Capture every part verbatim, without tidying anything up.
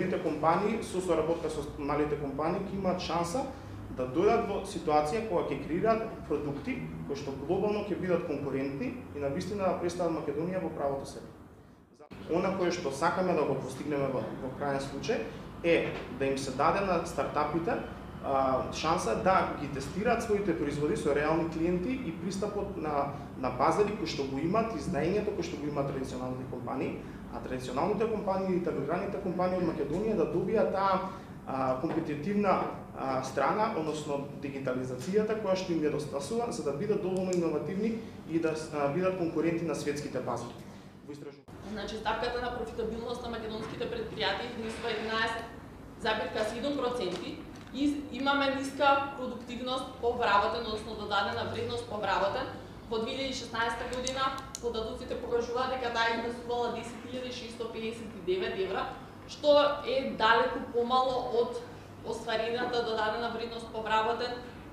големите компании со соработка со малите компании ќе имаат шанса да дојдат во ситуација кога ќе креираат продукти кои што глобално ќе бидат конкурентни и навистина да представат Македонија во правото себе. Она кое што сакаме да го постигнеме во, во крајен случај е да им се даде на стартапите а, шанса да ги тестираат своите производи со реални клиенти и пристапот на, на пазари кои што го имаат и знаењето кои што го имаат традиционалните компании, а традиционалните компании и интегрираните компании од Македонија да добијат таа а, компетитивна а, страна, односно дигитализацијата која што им недостасува за да бидат доволно иновативни и да а, бидат конкуренти на светските пазари. Значи, стапката на профитабилност на македонските предпријатија изнесува еднаесет запетка седум проценти и имаме ниска продуктивност по вработен, односно додадена вредност по вработен. Во две илјади и шеснаесета година податоците покажуваат дека таа изнесувала десет илјади шестстотини пеесет и девет евра, што е далеку помало од остварената додадена вредност по вработен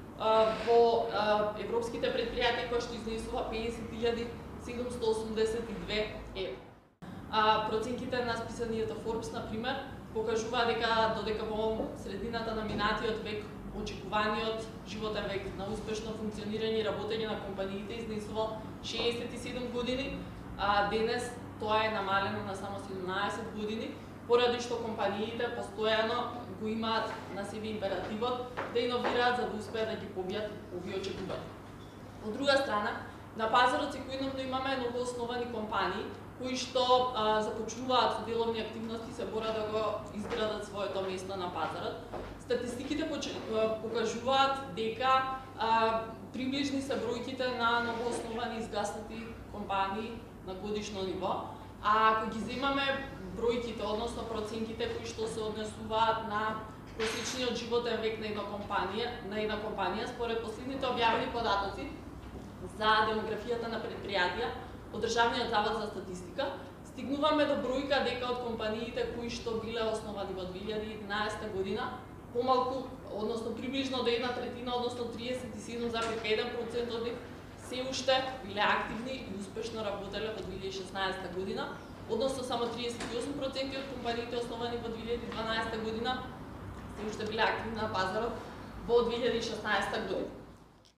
во европските предпријатија кои што изнесува пеесет илјади седумстотини осумдесет и две евра. А, проценките на списанието Forbes, например, покажува дека додека во средината на минатиот век очекуваниот животен век на успешно функционирање и работење на компаниите изнесувал шеесет и седум години, а денес тоа е намалено на само седумнаесет години, поради што компаниите постојано го имаат на себе императивот да иновираат за да успеат да ги побијат овие очекувања. Од друга страна, на пазарот секојдневно имаме новоосновани компании кои што а, започнуваат со деловни активности се борат да го изградат своето место на пазарот. Статистиките покажуваат дека а, приближни се бројките на новоосновани изгаснати компании на годишно ниво, а ако ги земаме бројките, односно проценките кои што се однесуваат на просечниот животен век на една компанија, на една компанија според последните објавени податоци за демографијата на предпријатија од Државниот завод за статистика, стигнуваме до бројка дека од компаниите кои што биле основани во две илјади и единаесета година, помалку, односно приближно до една третина, односно триесет и седум запетка еден процент од нив се уште биле активни и успешно работеле во две илјади и шеснаесета година, односно само триесет и осум проценти од компаниите основани во две илјади и дванаесета година се уште биле активни на пазарот во две илјади и шеснаесета година.